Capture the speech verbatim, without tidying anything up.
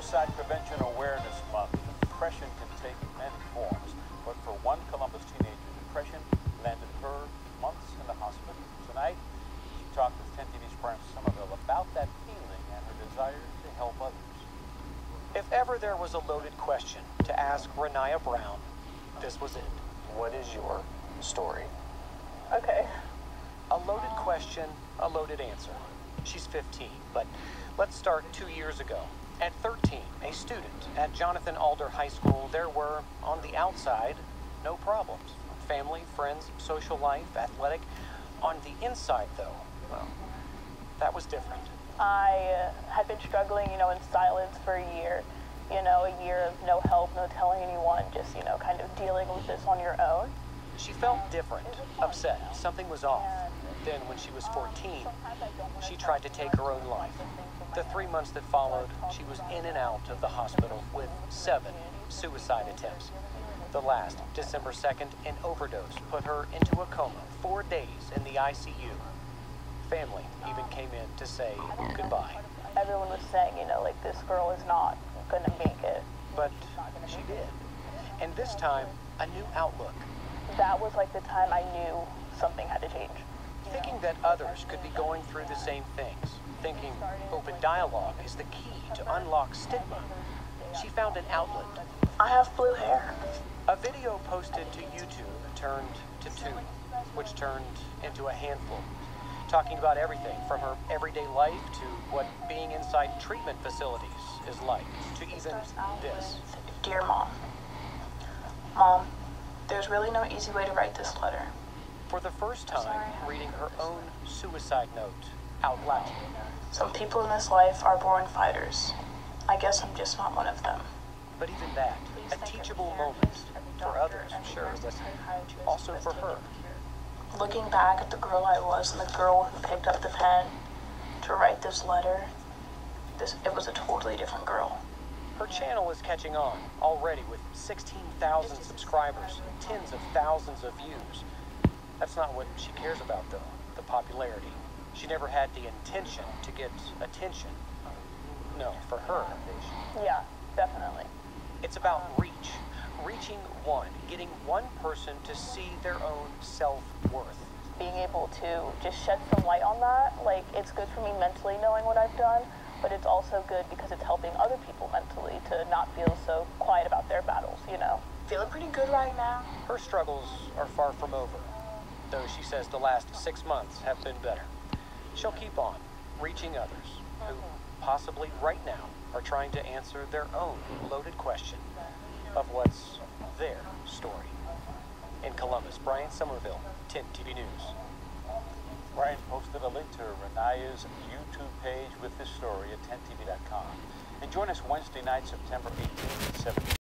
Suicide Prevention Awareness Month. Depression can take many forms, but for one Columbus teenager, depression landed her months in the hospital. Tonight, she talked with ten T V's Brian Somerville about that feeling and her desire to help others. If ever there was a loaded question to ask Niyah Brown, this was it. What is your story? Okay. A loaded question, a loaded answer. She's fifteen, but let's start two years ago. At thirteen, a student at Jonathan Alder High School, there were, on the outside, no problems. Family, friends, social life, athletic. On the inside, though, well, that was different. I uh, had been struggling, you know, in silence for a year. You know, a year of no help, no telling anyone, just, you know, kind of dealing with this on your own. She felt different, upset. Something was off. Then, when she was fourteen, she tried to take her own life. The three months that followed, she was in and out of the hospital with seven suicide attempts. The last, December second, an overdose put her into a coma, four days in the I C U. Family even came in to say goodbye. Everyone was saying, you know, like, this girl is not gonna make it. But she did. And this time, a new outlook. That was like the time I knew something had to change. Thinking that others could be going through the same things. Thinking open dialogue is the key to unlock stigma. She found an outlet. I have blue hair. A video posted to YouTube turned to two, which turned into a handful. Talking about everything from her everyday life to what being inside treatment facilities is like, to even this. Dear Mom, Mom, there's really no easy way to write this letter. For the first time, reading her own suicide note out loud. Some people in this life are born fighters. I guess I'm just not one of them. But even that, a teachable moment for others, sure, but also for her. Looking back at the girl I was and the girl who picked up the pen to write this letter, this it was a totally different girl. Her channel is catching on already with sixteen thousand subscribers, tens of thousands of views. That's not what she cares about, though, the popularity. She never had the intention to get attention. No, for her. Yeah, definitely. It's about reach. Reaching one, getting one person to see their own self-worth. Being able to just shed some light on that, like, it's good for me mentally knowing what I've done, but it's also good because it's helping other people mentally to not feel so quiet about their battles, you know? Feeling pretty good right now. Her struggles are far from over, though she says the last six months have been better. She'll keep on, reaching others who, possibly right now, are trying to answer their own loaded question of what's their story. In Columbus, Brian Somerville, ten T V News. Brian posted a link to Niyah's YouTube page with this story at ten T V dot com. And join us Wednesday night, September eighteenth at seven.